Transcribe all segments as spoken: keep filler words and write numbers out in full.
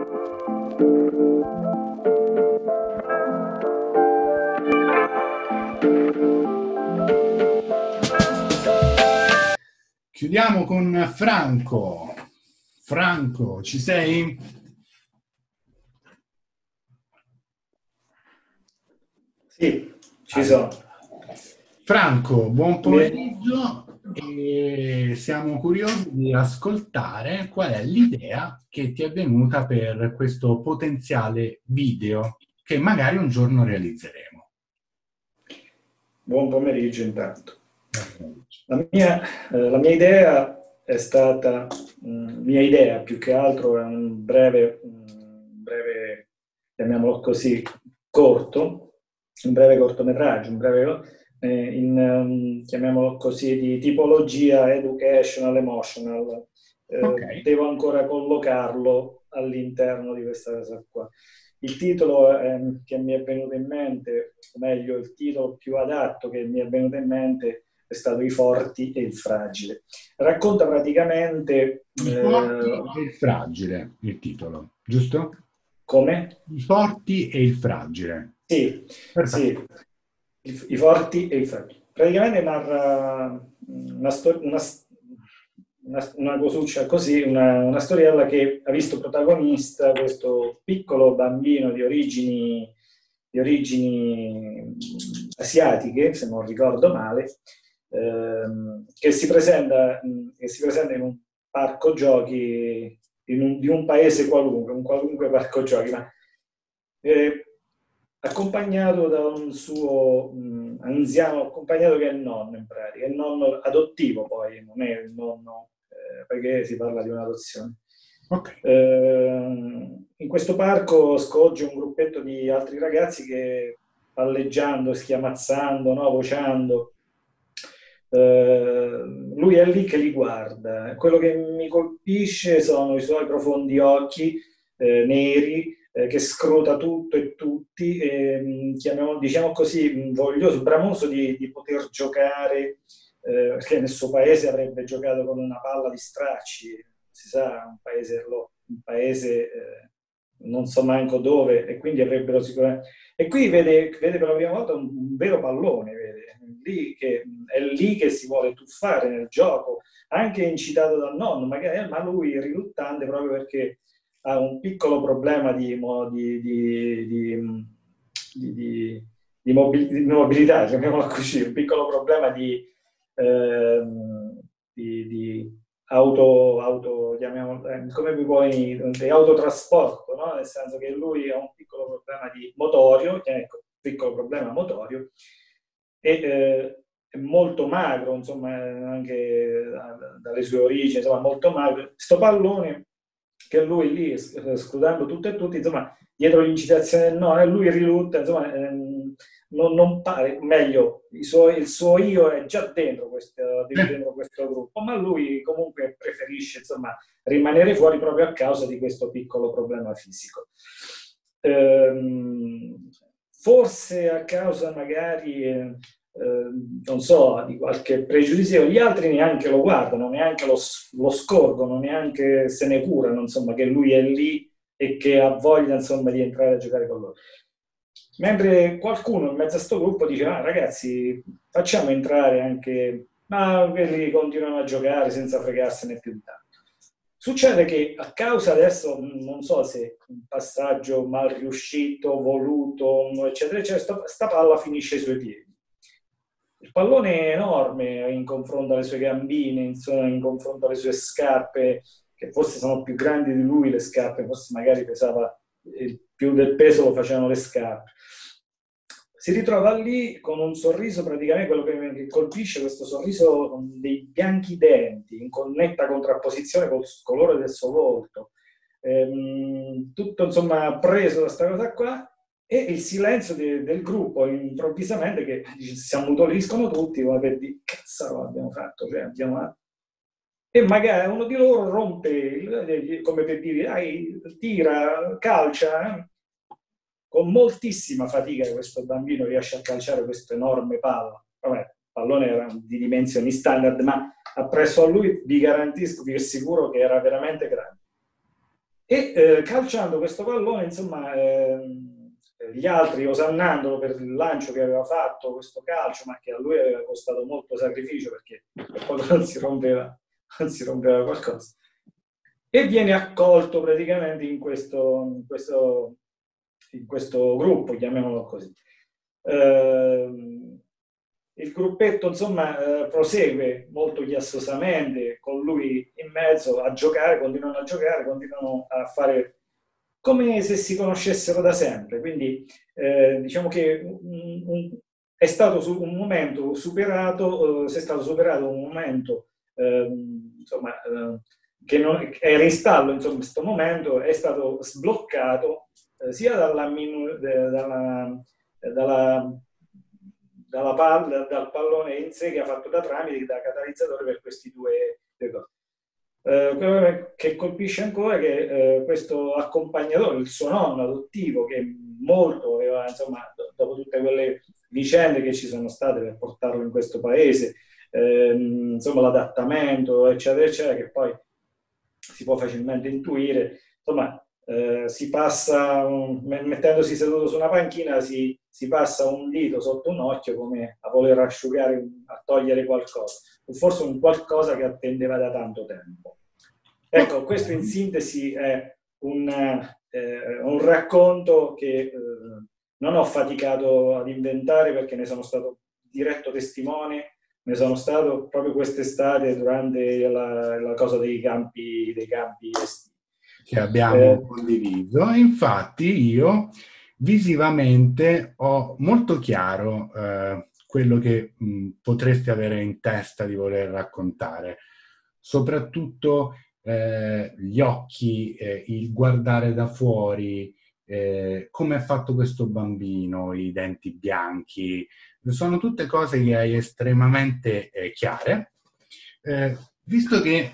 Chiudiamo con Franco. Franco, ci sei? Sì, ci sono. Franco, buon pomeriggio e siamo curiosi di ascoltare qual è l'idea che ti è venuta per questo potenziale video che magari un giorno realizzeremo. Buon pomeriggio intanto. La mia, eh, la mia idea è stata, mh, mia idea più che altro è un breve, un breve, chiamiamolo così, corto, un breve cortometraggio, un breve, eh, in, um, chiamiamolo così, di tipologia educational, emotional. Eh, Okay. Devo ancora collocarlo all'interno di questa cosa qua. Il titolo eh, che mi è venuto in mente, o meglio, il titolo più adatto che mi è venuto in mente è stato I forti e il fragile. Racconta praticamente... I forti eh, e il fragile, il titolo, giusto? come? I forti e il fragile. Sì, Perfetto. sì. I, I forti e il fragile. Praticamente narra una, sto- una, una, una cosuccia così, una, una storiella che ha visto protagonista questo piccolo bambino di origini, di origini asiatiche, se non ricordo male, ehm, che, si presenta, che si presenta in un parco giochi in un, di un paese qualunque, un qualunque parco giochi, ma eh, accompagnato da un suo mh, anziano, accompagnato che è il nonno in pratica, il nonno adottivo poi, non è il nonno, eh, perché si parla di un'adozione. Okay. Eh, in questo parco scorge un gruppetto di altri ragazzi che palleggiando, schiamazzando, no, vociando, eh, lui è lì che li guarda. Quello che mi colpisce sono i suoi profondi occhi eh, neri, eh, che scruta tutto e tutti, e, chiamiamo, diciamo così, voglioso, bramoso di, di poter giocare, eh, perché nel suo paese avrebbe giocato con una palla di stracci, si sa, un paese, un paese eh, non so manco dove, e quindi avrebbero sicuramente... E qui vede, vede per la prima volta un, un vero pallone, vede. Lì che, è lì che si vuole tuffare nel gioco, anche incitato dal nonno, magari, ma lui è riluttante proprio perché ha un piccolo problema di, di, di, di, di, di mobilità, chiamiamola così, un piccolo problema di, eh, di, di auto, auto chiamiamolo, eh, come mi puoi, di autotrasporto, no? Nel senso che lui ha un piccolo problema di motorio, ecco, piccolo problema motorio, e eh, è molto magro, insomma, anche dalle sue origini, insomma, molto magro. Sto pallone che lui lì, scrutando tutto e tutti, insomma, dietro l'incitazione del no, e lui rilutta, insomma, ehm, non, non pare, meglio, il suo, il suo io è già dentro questo, dentro questo gruppo, ma lui comunque preferisce, insomma, rimanere fuori proprio a causa di questo piccolo problema fisico. Ehm, forse a causa magari... Eh, Eh, non so, di qualche pregiudizio, gli altri neanche lo guardano, neanche lo, lo scorgono, neanche se ne curano, insomma, che lui è lì e che ha voglia, insomma, di entrare a giocare con loro. Mentre qualcuno in mezzo a sto gruppo dice, ah, ragazzi, facciamo entrare anche, ma quelli continuano a giocare senza fregarsene più di tanto. Succede che a causa adesso, non so se un passaggio mal riuscito, voluto, eccetera, eccetera, sta, sta palla finisce ai suoi piedi. Il pallone è enorme in confronto alle sue gambine, insomma, in confronto alle sue scarpe, che forse sono più grandi di lui le scarpe, forse magari pesava il più del peso lo facevano le scarpe. Si ritrova lì con un sorriso, praticamente quello che mi colpisce, questo sorriso con dei bianchi denti, in netta contrapposizione col colore del suo volto. Ehm, tutto insomma preso da questa cosa qua, e il silenzio de, del gruppo improvvisamente che dice, si ammutoliscono tutti come per dire cazzo abbiamo fatto, cioè, abbiamo... e magari uno di loro rompe il, come per dire dai, tira, calcia, eh? Con moltissima fatica questo bambino riesce a calciare questo enorme palla. Vabbè, il pallone era di dimensioni standard, ma appresso a lui vi garantisco, vi assicuro che era veramente grande. E eh, calciando questo pallone, insomma, ehm, gli altri osannandolo per il lancio che aveva fatto, questo calcio, ma che a lui aveva costato molto sacrificio perché poi non si rompeva, non si rompeva qualcosa. E viene accolto praticamente in questo, in questo, in questo gruppo, chiamiamolo così. Eh, il gruppetto, insomma, eh, prosegue molto chiassosamente con lui in mezzo a giocare, continuano a giocare, continuano a fare come se si conoscessero da sempre. Quindi eh, diciamo che un, un, è stato su, un momento superato, eh, si è stato superato un momento eh, insomma, eh, che non, era in stallo, insomma, questo momento è stato sbloccato eh, sia dalla, minu, de, dalla, dalla, dalla palla, dal pallone in sé che ha fatto da tramite, che da catalizzatore per questi due, due cose. Eh, quello che colpisce ancora è che eh, questo accompagnatore, il suo nonno adottivo, che molto aveva, insomma, dopo tutte quelle vicende che ci sono state per portarlo in questo paese, ehm, insomma, l'adattamento, eccetera, eccetera, che poi si può facilmente intuire, insomma, eh, si passa, un, mettendosi seduto su una panchina, si, si passa un dito sotto un occhio come a voler asciugare, a togliere qualcosa, o forse un qualcosa che attendeva da tanto tempo. Ecco, questo in sintesi è un, eh, un racconto che eh, non ho faticato ad inventare perché ne sono stato diretto testimone, ne sono stato proprio quest'estate durante la, la cosa dei campi, dei campi estivi. Che abbiamo eh, condiviso. Infatti io visivamente ho molto chiaro eh, quello che mh, potresti avere in testa di voler raccontare, soprattutto eh, gli occhi, eh, il guardare da fuori, eh, come è fatto questo bambino, i denti bianchi, sono tutte cose che hai estremamente eh, chiare. Eh, visto che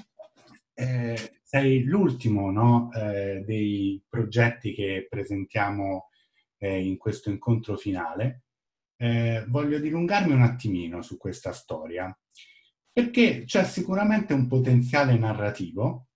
eh, sei l'ultimo, no, eh, dei progetti che presentiamo eh, in questo incontro finale, eh, voglio dilungarmi un attimino su questa storia, perché c'è sicuramente un potenziale narrativo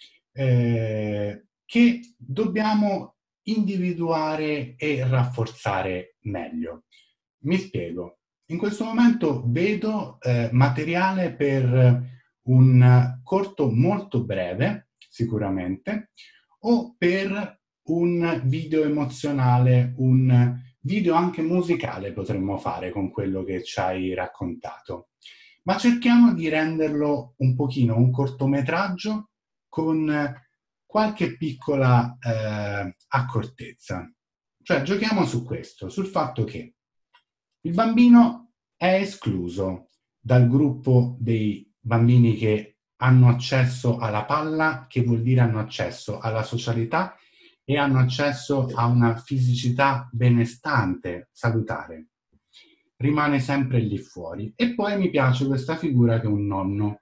eh, che dobbiamo individuare e rafforzare meglio. Mi spiego. In questo momento vedo eh, materiale per un corto molto breve, sicuramente, o per un video emozionale, un video anche musicale potremmo fare con quello che ci hai raccontato. Ma cerchiamo di renderlo un pochino un cortometraggio con qualche piccola eh, accortezza. Cioè giochiamo su questo, sul fatto che il bambino è escluso dal gruppo dei bambini che hanno accesso alla palla, che vuol dire hanno accesso alla socialità e hanno accesso a una fisicità benestante, salutare. Rimane sempre lì fuori. E poi mi piace questa figura che è un nonno.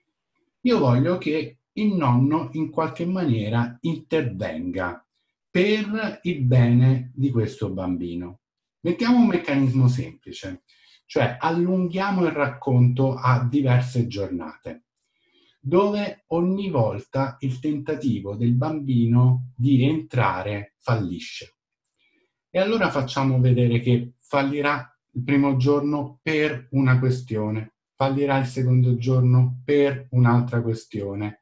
Io voglio che il nonno in qualche maniera intervenga per il bene di questo bambino. Mettiamo un meccanismo semplice, cioè allunghiamo il racconto a diverse giornate, dove ogni volta il tentativo del bambino di entrare fallisce. E allora facciamo vedere che fallirà il primo giorno per una questione, fallirà il secondo giorno per un'altra questione.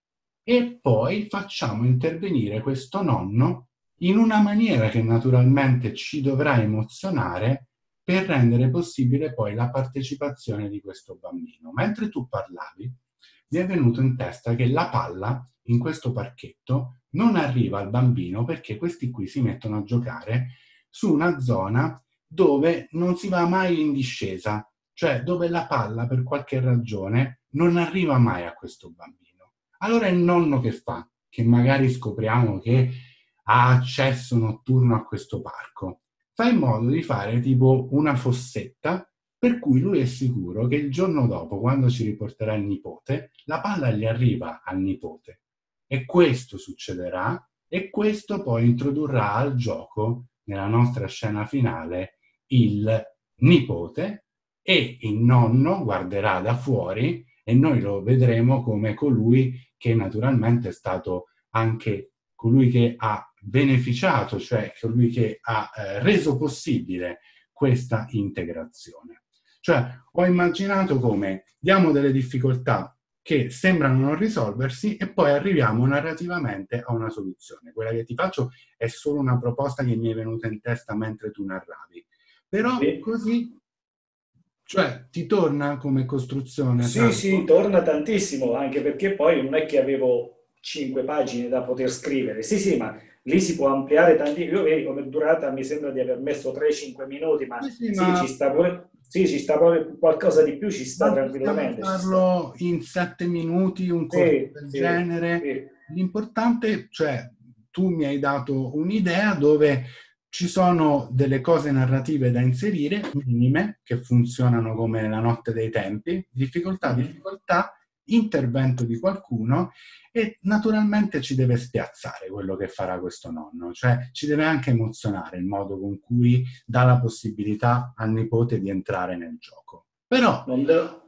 E poi facciamo intervenire questo nonno in una maniera che naturalmente ci dovrà emozionare per rendere possibile poi la partecipazione di questo bambino. Mentre tu parlavi, mi è venuto in testa che la palla in questo parchetto non arriva al bambino perché questi qui si mettono a giocare su una zona dove non si va mai in discesa, cioè dove la palla per qualche ragione non arriva mai a questo bambino. Allora il nonno che fa? Che magari scopriamo che ha accesso notturno a questo parco. Fa in modo di fare tipo una fossetta per cui lui è sicuro che il giorno dopo, quando ci riporterà il nipote, la palla gli arriva al nipote. E questo succederà e questo poi introdurrà al gioco, nella nostra scena finale, il nipote e il nonno guarderà da fuori e noi lo vedremo come colui che naturalmente è stato anche colui che ha beneficiato, cioè colui che ha eh, reso possibile questa integrazione. Cioè, ho immaginato come diamo delle difficoltà che sembrano non risolversi e poi arriviamo narrativamente a una soluzione. Quella che ti faccio è solo una proposta che mi è venuta in testa mentre tu narravi. Però Sì. così, cioè, ti torna come costruzione? Sì, Franco? sì, torna tantissimo, anche perché poi non è che avevo cinque pagine da poter scrivere. Sì, sì, ma lì si può ampliare tanti. Io vedi come durata mi sembra di aver messo tre cinque minuti, ma Sì, sì, sì, ma, ci sta pure, sì, ci sta pure qualcosa di più, ci sta ma possiamo tranquillamente, ci sta. farlo in sette minuti, un corso Sì, del sì, genere. sì. L'importante, cioè, tu mi hai dato un'idea dove ci sono delle cose narrative da inserire, minime, che funzionano come la notte dei tempi, difficoltà, Mhm. difficoltà, intervento di qualcuno e naturalmente ci deve spiazzare quello che farà questo nonno, cioè ci deve anche emozionare il modo con cui dà la possibilità al nipote di entrare nel gioco. Però, Non, do-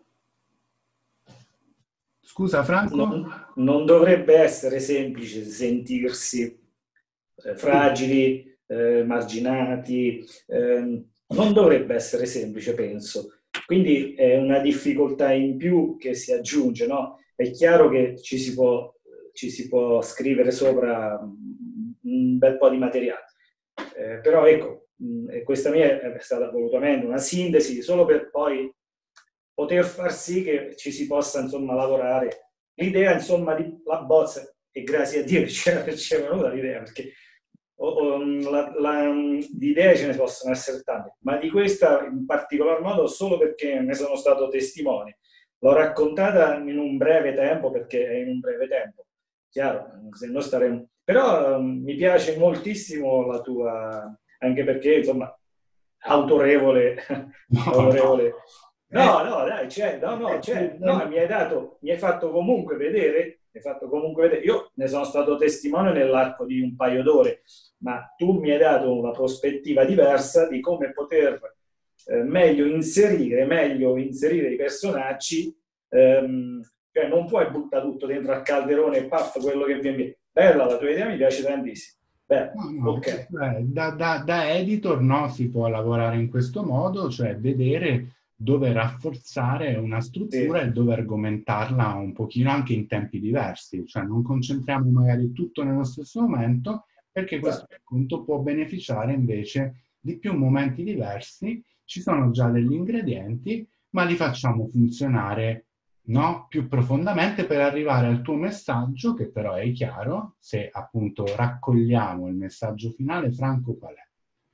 scusa Franco? non- non dovrebbe essere semplice sentirsi eh, Sì. fragili, eh, marginati, ehm, non dovrebbe essere semplice, penso. Quindi è una difficoltà in più che si aggiunge, no? È chiaro che ci si può, ci si può scrivere sopra un bel po' di materiale, eh, però ecco, mh, questa mia è stata volutamente una sintesi solo per poi poter far sì che ci si possa insomma lavorare. L'idea insomma di la bozza, e grazie a Dio che c'era, c'era venuta l'idea, perché o, o, la, la, di idee ce ne possono essere tante, ma di questa in particolar modo solo perché ne sono stato testimone. L'ho raccontata in un breve tempo, perché è in un breve tempo, chiaro, se no staremo... Però um, mi piace moltissimo la tua, anche perché insomma, autorevole, No, no. autorevole. Eh, No, no, dai, c'è, no, no, eh, c'è, no, ma non- mi hai dato, mi hai fatto comunque vedere, mi hai fatto comunque vedere, io ne sono stato testimone nell'arco di un paio d'ore, ma tu mi hai dato una prospettiva diversa di come poter eh, meglio inserire, meglio inserire i personaggi, ehm, cioè non puoi buttare tutto dentro al calderone e paff, quello che viene. Bella la tua idea, mi piace tantissimo. Beh, no, no, ok. questo è- da, da- da editor no, si può lavorare in questo modo, cioè vedere dove rafforzare una struttura Sì, e dove argomentarla un pochino anche in tempi diversi, cioè non concentriamo magari tutto nello stesso momento, perché questo esatto. appunto può beneficiare invece di più momenti diversi, ci sono già degli ingredienti, ma li facciamo funzionare, no? Più profondamente per arrivare al tuo messaggio, che però è chiaro, se appunto raccogliamo il messaggio finale, Franco, qual è?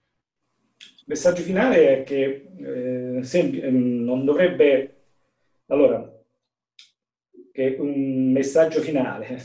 Il messaggio finale è che eh, sem- ehm, non dovrebbe... Allora, che un messaggio finale,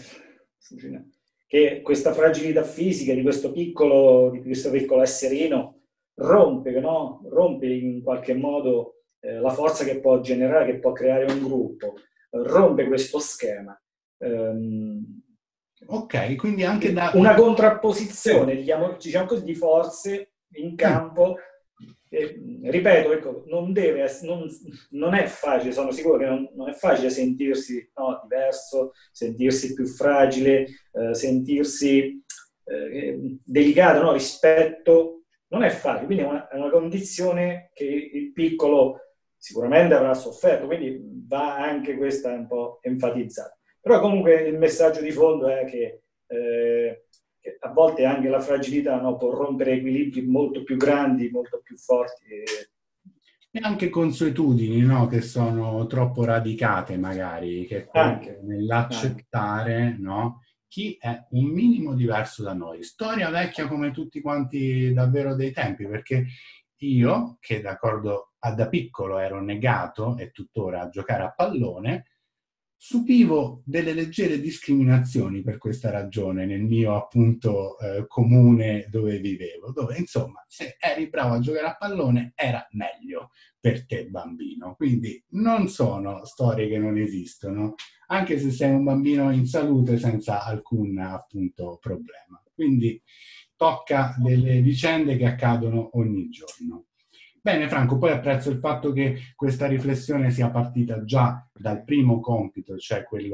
che questa fragilità fisica di questo piccolo, di questo piccolo esserino rompe, no? Rompe in qualche modo eh, la forza che può generare, che può creare un gruppo, rompe questo schema. Ehm, Ok, quindi anche da... una Sì, contrapposizione, diciamo, diciamo così, di forze in sì. campo. E, ripeto, ecco, non, deve, non, non è facile, sono sicuro che non, non è facile sentirsi no, diverso, sentirsi più fragile, eh, sentirsi eh, delicato no, rispetto. Non è facile, quindi è una, è una condizione che il piccolo sicuramente avrà sofferto, quindi va anche questa un po' enfatizzata. Però comunque il messaggio di fondo è che eh, che a volte anche la fragilità no, può rompere equilibri molto più grandi, molto più forti. E anche consuetudini, no? Che sono troppo radicate magari, che è quello Anche, anche. nell'accettare, no? Chi è un minimo diverso da noi. Storia vecchia come tutti quanti davvero dei tempi, perché io, che d'accordo a da piccolo ero negato e tuttora a giocare a pallone, subivo delle leggere discriminazioni per questa ragione nel mio appunto eh, comune dove vivevo, dove insomma se eri bravo a giocare a pallone era meglio per te bambino. Quindi non sono storie che non esistono, anche se sei un bambino in salute senza alcun appunto problema. Quindi tocca delle vicende che accadono ogni giorno. Bene Franco, poi apprezzo il fatto che questa riflessione sia partita già dal primo compito, cioè quello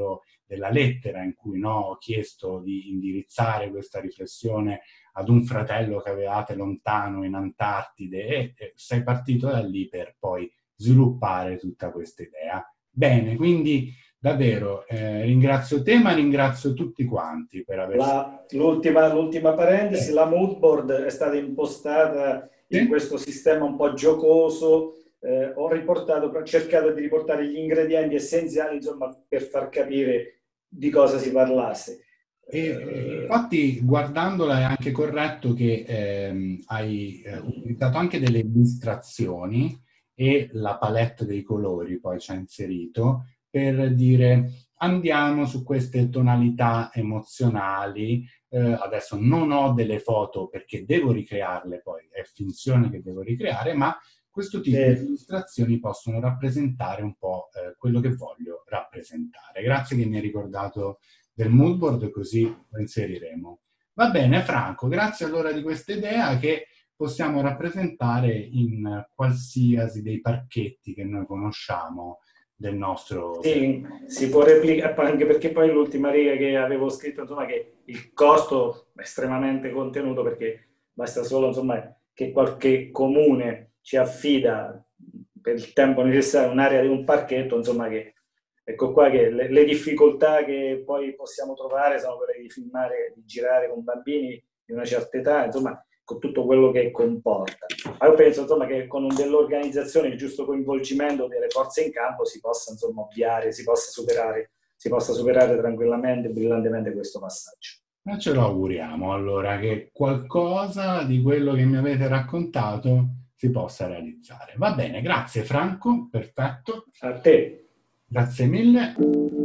della lettera in cui, no, ho chiesto di indirizzare questa riflessione ad un fratello che avevate lontano in Antartide, e, e sei partito da lì per poi sviluppare tutta questa idea. Bene, quindi davvero eh, ringrazio te, ma ringrazio tutti quanti per aver... La, l'ultima, l'ultima parentesi, la mood board è stata impostata in sì? questo sistema un po' giocoso. Eh, ho riportato, ho cercato di riportare gli ingredienti essenziali, insomma, per far capire di cosa si parlasse. E, eh, infatti, guardandola è anche corretto che ehm, hai eh, utilizzato anche delle illustrazioni e la palette dei colori poi ci ha inserito per dire andiamo su queste tonalità emozionali. Eh, adesso non ho delle foto perché devo ricrearle, poi è finzione che devo ricreare, ma questo tipo Eh, di illustrazioni possono rappresentare un po' eh, quello che voglio rappresentare. Grazie che mi hai ricordato del mood board, così lo inseriremo. Va bene, Franco, grazie allora di questa idea che possiamo rappresentare in qualsiasi dei parchetti che noi conosciamo del nostro... Sì, si può replicare, anche perché poi l'ultima riga che avevo scritto, insomma, che il costo è estremamente contenuto, perché basta solo, insomma, che qualche comune ci affida per il tempo necessario un'area di un parchetto, insomma, che ecco qua che le, le difficoltà che poi possiamo trovare sono quelle di filmare, di girare con bambini di una certa età, insomma, con tutto quello che comporta. Ma io penso, insomma, che con dell'organizzazione, il giusto coinvolgimento delle forze in campo si possa, insomma, ovviare, si possa superare, si possa superare tranquillamente, brillantemente questo passaggio. Ma ce lo auguriamo allora che qualcosa di quello che mi avete raccontato si possa realizzare. Va bene, grazie Franco, perfetto. A te. Grazie mille.